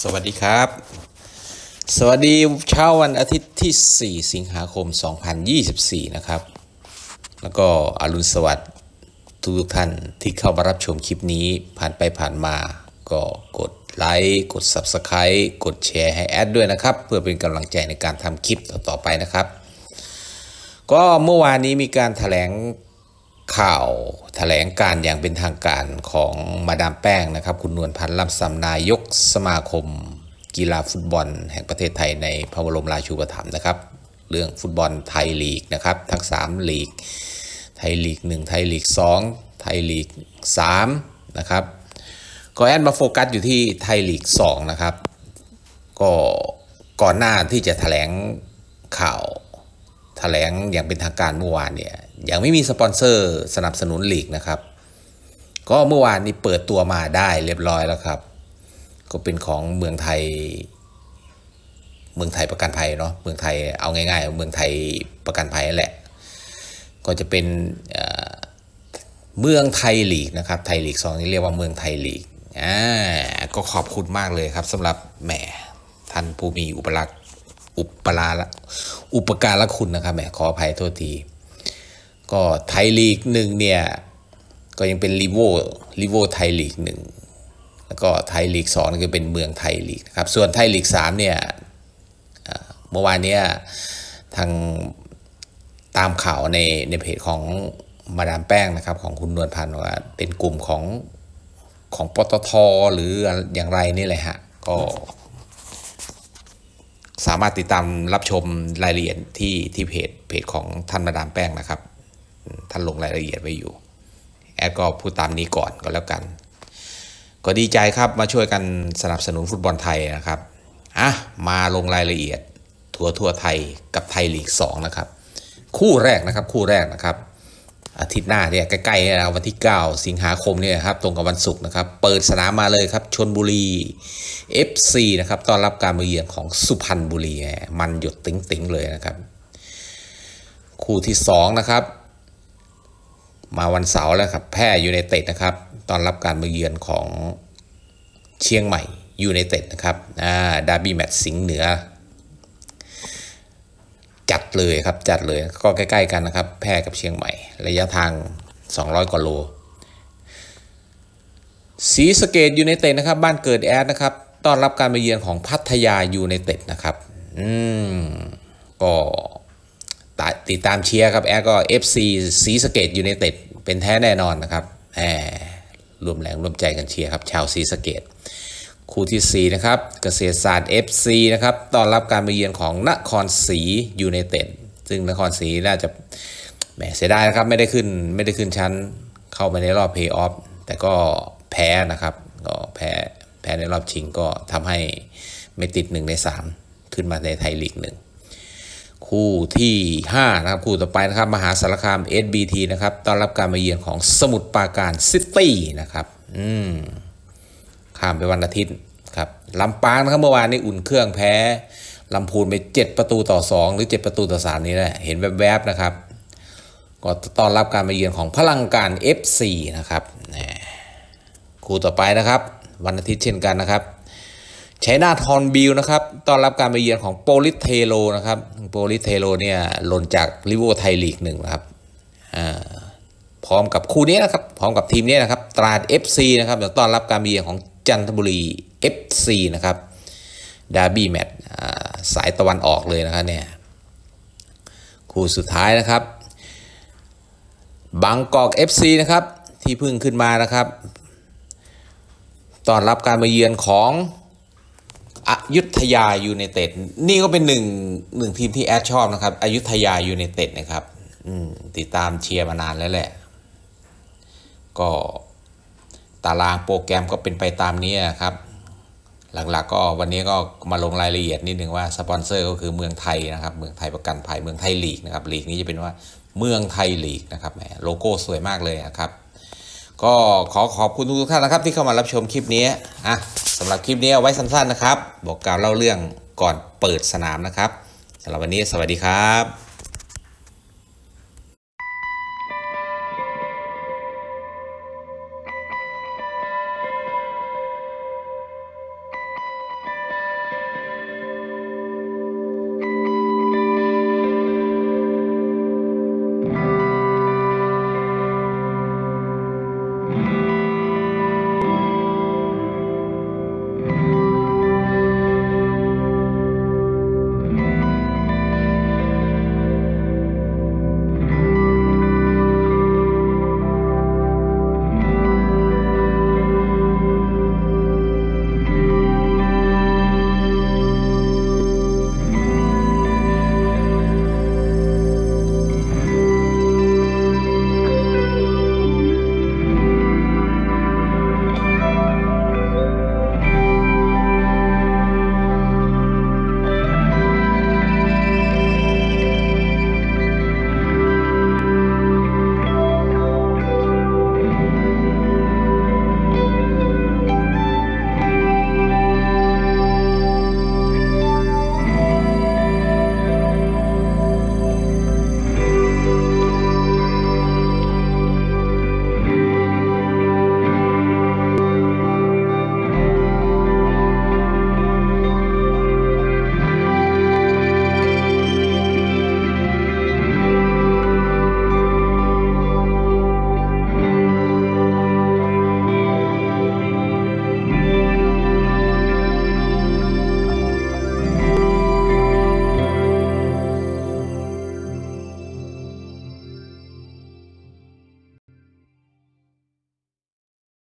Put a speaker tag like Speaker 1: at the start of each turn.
Speaker 1: สวัสดีครับสวัสดีเช้าวันอาทิตย์ที่4สิงหาคม2024นะครับแล้วก็อรุณสวัสดิ์ทุกท่านที่เข้ามารับชมคลิปนี้ผ่านไปผ่านมาก็กดไลค์กด Subscribe กดแชร์ให้แอดด้วยนะครับเพื่อเป็นกำลังใจในการทำคลิปต่อไปนะครับก็เมื่อวานนี้มีการแถลงข่าวแถลงการอย่างเป็นทางการของมาดามแป้งนะครับคุณนวลพันธ์ล่ำซำนายกสมาคมกีฬาฟุตบอลแห่งประเทศไทยในพระบรมราชูปถัมภ์นะครับเรื่องฟุตบอลไทยลีกนะครับทั้ง3ลีกไทยลีก1ไทยลีก2ไทยลีก3นะครับก็แอดมาโฟกัสอยู่ที่ไทยลีก2นะครับก็ก่อนหน้าที่จะแถลงข่าวแถลงอย่างเป็นทางการเมื่อวานเนี่ยยังไม่มีสปอนเซอร์สนับสนุนลีกนะครับก็เมื่อวานนี้เปิดตัวมาได้เรียบร้อยแล้วครับก็เป็นของเมืองไทยประกันภัยเนาะเมืองไทยเอาง่ายๆเมืองไทยประกันภัยนั่นแหละก็จะเป็นเมืองไทยลีกนะครับไทยลีก2นี่เรียกว่าเมืองไทยลีกก็ขอบคุณมากเลยครับสำหรับแหมท่านผู้มีอุปการะคุณนะครับแหมขออภัยโทษทีก็ไทยลีก1เนี่ยก็ยังเป็นลีโวไทยลีก1แล้วก็ไทยลีก2ก็เป็นเมืองไทยลีกนะครับส่วนไทยลีก3เนี่ยเมื่อวานนี้ทางตามข่าวในเพจของมาดามแป้งนะครับของคุณนวลพันธ์ว่าเป็นกลุ่มของปตท.หรืออย่างไรนี่แหละฮะก็สามารถติดตามรับชมรายละเอียดที่เพจของท่านมาดามแป้งนะครับท่านลงรายละเอียดไว้อยู่แอดก็พูดตามนี้ก่อนก็แล้วกันก็ดีใจครับมาช่วยกันสนับสนุนฟุตบอลไทยนะครับมาลงรายละเอียดทั่วไทยกับไทยลีก2นะครับคู่แรกนะครับอาทิตย์หน้าเนี่ยใกล้ๆวันที่9สิงหาคมเนี่ยครับตรงกับวันศุกร์นะครับเปิดสนามมาเลยครับชลบุรี FC นะครับต้อนรับการมาเยือนของสุพรรณบุรีมันหยดติ๋งๆเลยนะครับคู่ที่2นะครับมาวันเสาร์แล้วครับแพร่ยูไนเต็ดนะครับต้อนรับการมาเยือนของเชียงใหม่ยูไนเต็ดนะครับดาร์บี้แมตช์สิงห์เหนือจัดเลยก็ใกล้ๆกันนะครับแพร่กับเชียงใหม่ระยะทาง200กว่าโลศรีสะเกษยูไนเต็ดนะครับบ้านเกิดแอดนะครับต้อนรับการมาเยือนของพัทยายูไนเต็ดนะครับก็ติดตามเชียร์ครับแอดก็ FC ศรีสะเกษยูไนเต็ดเป็นแท้แน่นอนนะครับร่วมแรงร่วมใจกันเชียร์ครับชาวศรีสะเกษคู่ที่4นะครับเกษตรศาสตร์ FC นะครับต้อนรับการมาเยือนของนครศรียูไนเต็ดซึ่งนครศรีน่าจะแหมเสียดายนะครับไม่ได้ขึ้นชั้นเข้าไปในรอบเพลย์ออฟแต่ก็แพ้นะครับก็แพ้ในรอบชิงก็ทำให้ไม่ติด1ใน3ขึ้นมาในไทยลีก1คู่ที่5นะครับคู่ต่อไปนะครับมหาสารคาม SBT นะครับต้อนรับการมาเยือนของสมุทรปราการซิตี้นะครับข้ามไปวันอาทิตย์ครับลำปางนะครับเมื่อวานนี้อุ่นเครื่องแพ้ลำพูนไป7-2หรือ7-3นี่แหละเห็นแวบๆนะครับก็ต้อนรับการมาเยือนของพลังการ FC นะครับคู่ต่อไปนะครับวันอาทิตย์เช่นกันนะครับชัยนาทฮอนบิลนะครับต้อนรับการมาเยือนของโปลิสเทโรนะครับโปลิสเทโรเนี่ยหล่นจากลิโวไทยลีก1นะครับพร้อมกับคู่นี้นะครับพร้อมกับทีมนี้นะครับตราด FC นะครับเดี๋ยวต้อนรับการมาเยือนของจันทบุรี FC นะครับดาร์บี้แมตช์สายตะวันออกเลยนะครับเนี่ยคู่สุดท้ายนะครับบางกอก FC นะครับที่เพิ่งขึ้นมานะครับต้อนรับการมาเยือนของอยุธยายูไนเต็ดนี่ก็เป็นหนึ่งทีมที่แอดชอบนะครับอยุธยายูไนเต็ดนะครับติดตามเชียร์มานานแล้วแหละก็ตารางโปรแกรมก็เป็นไปตามนี้ครับหลักๆก็วันนี้ก็มาลงรายละเอียดนิดนึงว่าสปอนเซอร์ก็คือเมืองไทยนะครับเมืองไทยประกันภัยเมืองไทยลีกนะครับลีกนี้จะเป็นว่าเมืองไทยลีกนะครับโลโก้สวยมากเลยนะครับก็ขอบคุณทุกท่านนะครับที่เข้ามารับชมคลิปนี้สำหรับคลิปนี้เอาไว้สั้นๆนะครับบอกกล่าวเล่าเรื่องก่อนเปิดสนามนะครับสำหรับวันนี้สวัสดีครับ